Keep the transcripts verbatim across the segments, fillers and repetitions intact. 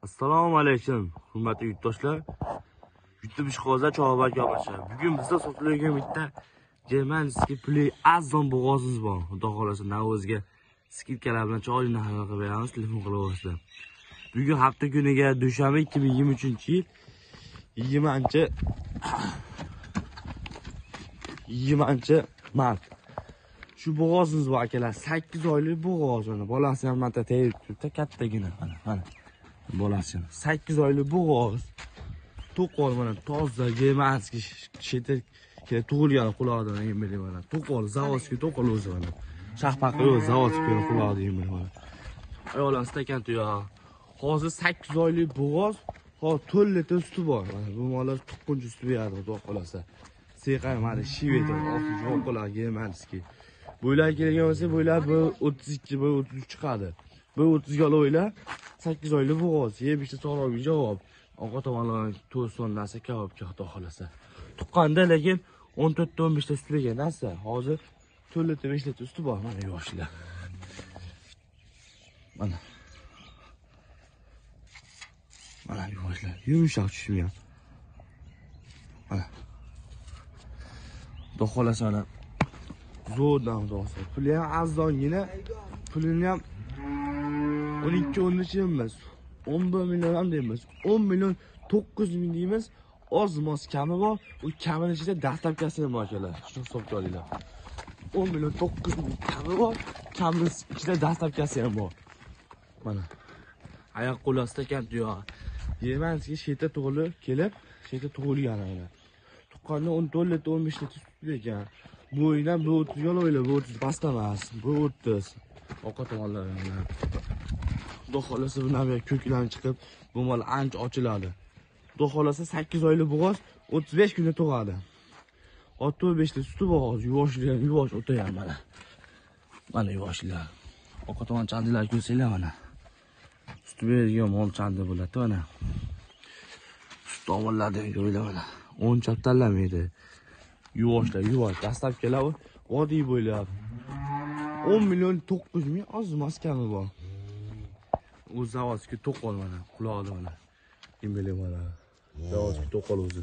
Assalomu alaykum, hurmatli yurtdoshlar. YouTube ishqibozlar Chog'bek yo'qacha. Bugun bizda sotiladigan bitta Germanski Play arzon bo'g'ozingiz bor. Xudo xolasa Navro'zga skidkalar bilan chiroyli narxga qilib beramiz, telefon qilib olasiz. Bugun hafta kuniga dushanba ikki ming yigirma uchinchi yil yigirmanchi yigirmanchi mart. Shu bo'g'ozingiz bor akalar, sakkiz oylik bo'g'oz mana. Bolasi ham mata tayyor turibdi, kattagina mana, mana. Bolasi sakkiz oylik bo'g'oz. To'qol mana toza Germanski shetek tug'ilgan quloqdan yemeli mana. To'qol zavodskiy to'qol o'zi mana. Shahpaqi yo'q, zavodskiy quloqdan yemeli mana. Ayollar stakan tuyoq. Hozir sakkiz oylik bo'g'oz, hozir to'rt litr suti bor mana. Bu mollar to'qqizinchi suti beradi, xudo xolasa. Seqay mana shivet oxirgi o'qolar Germanski. Bo'ylar kelgan bo'lsa, bo'ylar bir o'ttiz ikki, bir o'ttiz uch chiqadi. bir o'ttiz ga o'ylar sakkiz oylik bo'g'oz, yeb ichib so'rovga javob. Ovqat tomonlar to'rt so'm narsa kabobga xudo xolasa. Tuqqanda lekin o'n to'rt o'n besh ta sutilgan narsa. Hozir to'rt litr besh litr suti bor mana yoshlar. Mana. Mana yoshlar, yumshoq tushmayapti. Mana. Xudo xolasa mana zo'rdan do'stlar. Puli ham arzongina, pulini ham o'n ikki o'n uch emas. o'n bir million ham deymiz. o'n million to'qqiz ming deymiz. Oz mos kami bor. U kamini ichida dastlabkasi ham bor akalar. Shuni hisobga olinglar. o'n million to'qqiz ming kami bor. Kamini ichida dastlabkasi ham bor. Mana. Oyoq qo'l stakan tuyoq. Germanski sheta tug'ilib kelib, sheta tug'ilgan ana. Tuqqanda o'n to'rt litr o'n besh litr sut ekan. Bu o'yindan bir o'ttiz ga o'ylar, bir o'ttiz past emas. bir o'ttiz. Ovqat tomonlar bilan. Xudo xolasa bundan beri ko'klan chiqib, bu mol ancha ochiladi. Xudo xolasa sakkiz oylik bo'g'oz o'ttiz besh kunda tug'adi. o'ttiz besh ta suti bor, yuvoshlar, yuvosh o'tayam mana. Mana yuvoshlar. Ovqat tomon chandilar ko'rsanglar mana. Suti bergan mol chandi bo'ladi mana. Sut tomonlardan ko'ringlar mana. o'n chap tanlamaydi. Yuvoshlar, yuvosh. Dastlabkilar vodiy bo'ylab o'n million to'qqiz ming oz maskami bor. U zavodskiy to'qol mana, quloqda mana. Yemeli mana. Zavodskiy to'qol o'zi.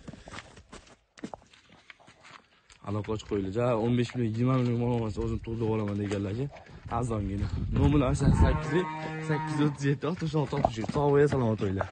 Aloqa ochib qo'yildi. o'n besh million yigirma million mol olmasa o'zim tug'dirib olaman deganlarga arzongina. Nominal sakkiz sakkiz o'ttiz yetti oltmish olti oltmish uch. Sog' bo'ling, salomat bo'ling.